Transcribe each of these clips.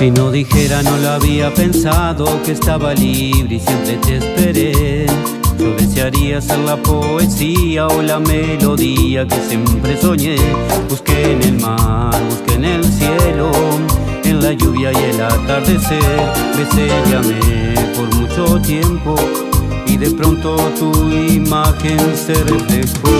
Si no dijera no lo había pensado, que estaba libre y siempre te esperé. Yo desearía ser la poesía o la melodía que siempre soñé. Busqué en el mar, busqué en el cielo, en la lluvia y el atardecer. Besé y llamé por mucho tiempo y de pronto tu imagen se reflejó.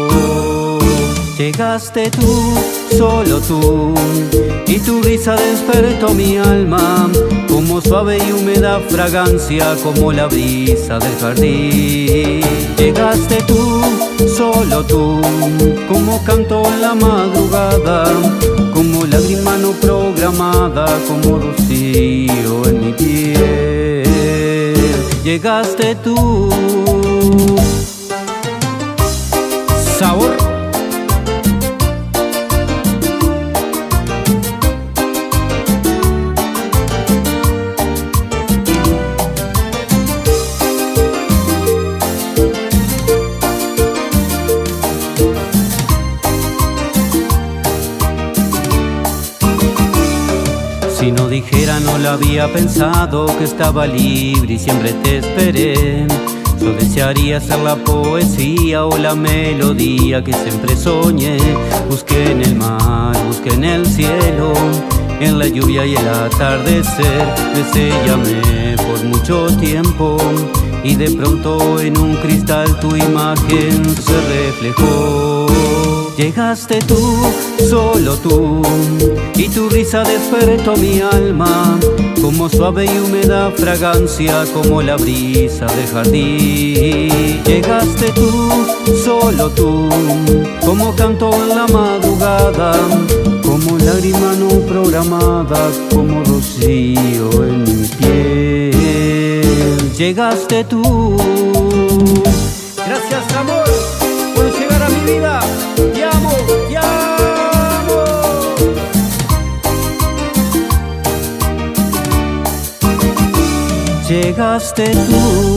Llegaste tú, solo tú, y tu risa despertó mi alma, como suave y húmeda fragancia, como la brisa del jardín. Llegaste tú, solo tú, como canto en la madrugada, como lágrima no programada, como rocío en mi piel. Llegaste tú. Sabor. Si no dijera no lo había pensado, que estaba libre y siempre te esperé. Yo desearía ser la poesía o la melodía que siempre soñé. Busqué en el mar, busqué en el cielo, en la lluvia y el atardecer. Besé y llamé por mucho tiempo y de pronto en un cristal tu imagen se reflejó. Llegaste tú, solo tú, y tu risa despertó mi alma, como suave y húmeda fragancia, como la brisa del jardín. Llegaste tú, solo tú, como canto en la madrugada, como lágrima no programada, como rocío en mi piel. Llegaste tú. Gracias, amor, por llegar a mi vida. Te amo, te amo. Llegaste tú.